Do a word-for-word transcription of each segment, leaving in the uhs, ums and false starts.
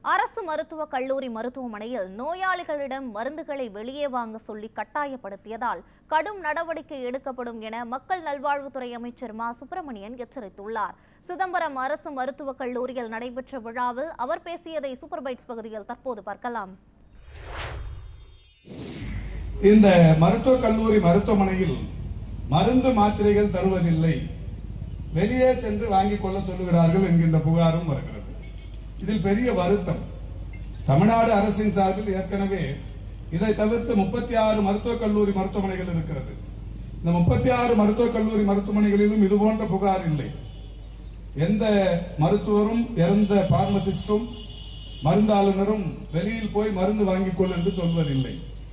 அரசு மருத்துவக் கல்லூரி மருத்துவமனையில் நோயாளிகளிடம் மருந்துகளை வெளியே வாங்க சொல்லி கட்டாயப்படுத்தியதால் கடும் நடவடிக்கை எடுக்கப்படும் என மக்கள் நல்வாழ்வுத்துறை அமைச்சர் மா சுப்பிரமணியன் எச்சரித்துள்ளார். சிதம்பரம் அரசு மருத்துவக் கல்லூரியில் நடைபெற்ற விழாவில் அவர் பேசியதை சூப்பர் பைட்ஸ் பகுதியில் தற்போது பார்க்கலாம். இந்த மருத்துவக் கல்லூரி மருத்துவமனையில் மருந்து மாத்திரைகள் தருவதில்லை, வெளியே சென்று வாங்கிக் கொள்ள சொல்லுகிறார்கள் என்கின்ற புகாரும் வருகிறது. இதில் பெரிய வருத்தம். தமிழ்நாடு அரசின் சார்பில் ஏற்கனவே இதை தவிர்த்து முப்பத்தி ஆறு மருத்துவக் கல்லூரி மருத்துவமனைகள் இருக்கிறது. இந்த முப்பத்தி ஆறு மருத்துவக் கல்லூரி மருத்துவமனைகளிலும் இது போன்ற புகார் இல்லை. எந்த மருத்துவரும் எந்த பார்மசிஸ்டும் மருந்தாளுநரும் வெளியில் போய் மருந்து வாங்கிக் கொள் என்று சொல்வதில்லை.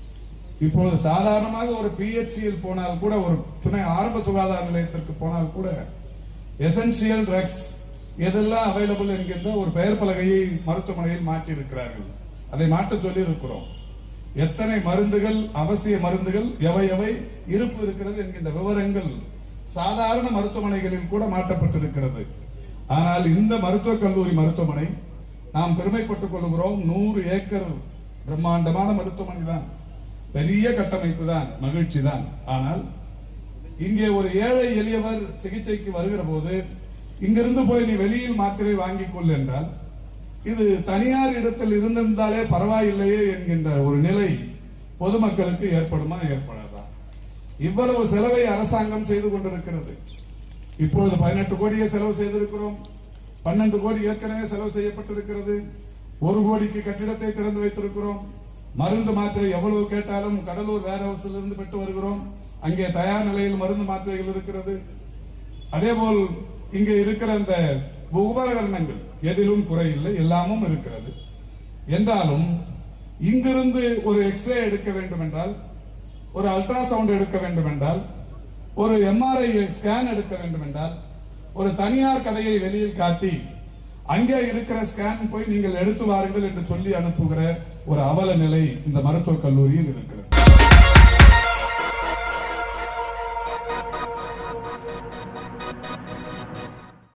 இப்போது சாதாரணமாக ஒரு பிஹெச்சியில் போனால் கூட, ஒரு துணை ஆரம்ப சுகாதார நிலையத்திற்கு போனால் கூட எசென்சியல் ட்ரக்ஸ் எதெல்லாம் அவைலபிள் என்கின்ற ஒரு பெயர் பலகையை மருத்துவமனையில் மாற்றி இருக்கிறார்கள். அதை மாற்ற சொல்லி இருக்கிறோம். எத்தனை மருந்துகள், அவசிய மருந்துகள் எவை எவை இருப்பு இருக்கிறது என்கின்ற விவரங்கள் சாதாரண மருத்துவமனைகளில் கூட மாற்றப்பட்டிருக்கிறது. ஆனால் இந்த மருத்துவக் கல்லூரி மருத்துவமனை நாம் பெருமைப்பட்டுக் கொள்கிறோம். நூறு ஏக்கர் பிரம்மாண்டமான மருத்துவமனை தான், பெரிய கட்டமைப்பு தான், மகிழ்ச்சி தான். ஆனால் இங்கே ஒரு ஏழை எளியவர் சிகிச்சைக்கு வருகிற போது இங்கிருந்து போய் நீ வெளியில் மாத்திரை வாங்கிக் கொள் என்றால், இது தனியார் இடத்தில் இருந்திருந்தாலே பரவாயில்லையே என்கின்ற ஒரு நிலை பொதுமக்களுக்கு ஏற்படுமா, ஏற்படாதா? இவ்வளவு செலவை அரசாங்கம் செய்து கொண்டிருக்கிறது. இப்பொழுது பதினெட்டு கோடியை செலவு செய்திருக்கிறோம். பன்னெண்டு கோடி ஏற்கனவே செலவு செய்யப்பட்டிருக்கிறது. ஒரு கோடிக்கு கட்டிடத்தை திறந்து வைத்திருக்கிறோம். மருந்து மாத்திரை எவ்வளவு கேட்டாலும் கடலூர் வேர் ஹவுஸில் இருந்து பெற்று வருகிறோம். அங்கே தயார் நிலையில் மருந்து மாத்திரைகள் இருக்கிறது. அதேபோல் இங்கே இருக்கிற அந்த உபகரணங்கள் எதிலும் குறையில்லை, எல்லாமும் இருக்கிறது. என்றாலும் இங்கிருந்து ஒரு எக்ஸ்ரே எடுக்க வேண்டும் என்றால், ஒரு அல்ட்ராசவுண்ட் எடுக்க வேண்டும் என்றால், ஒரு எம்ஆர்ஐ ஸ்கேன் எடுக்க வேண்டும் என்றால், ஒரு தனியார் கடையை வெளியில் காட்டி அங்கே இருக்கிற ஸ்கேன் போய் நீங்கள் எடுத்து வாருங்கள் என்று சொல்லி அனுப்புகிற ஒரு அவல நிலை இந்த மருத்துவக் கல்லூரியில் இருக்கிறது.